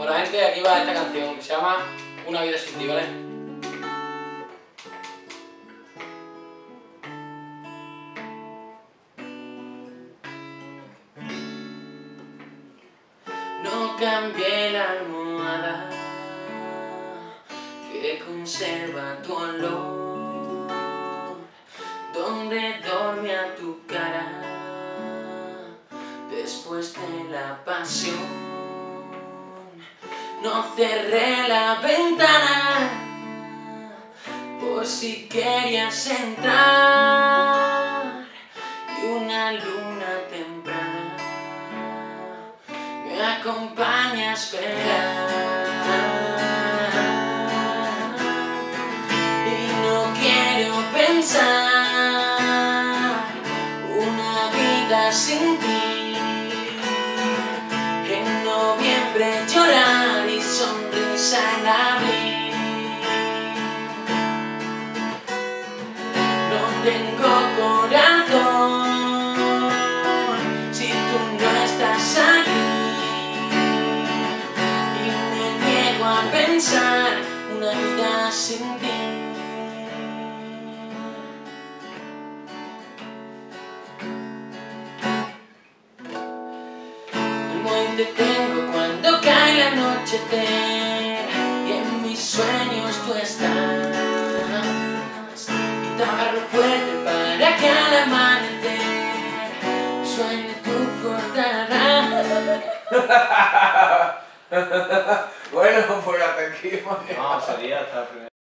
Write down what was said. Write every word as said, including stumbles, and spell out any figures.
Bueno, gente, aquí va esta canción que se llama Una vida sin ti, ¿vale? No cambié la almohada que conserva tu olor, donde dormía tu cara después de la pasión. No cerré la ventana por si querías entrar, y una luna temprana me acompaña a esperar. Y no quiero pensar una vida sin ti. En noviembre llorar y sonrisa en abril. No tengo corazón si tú no estás aquí, y me niego a pensar una vida sin ti. Me detengo cuando cae el anochecer y en mis sueños tú estás, y te agarro fuerte para que al amanecer suene tu cortada. Bueno, pues hasta aquí. No, sería hasta el primer.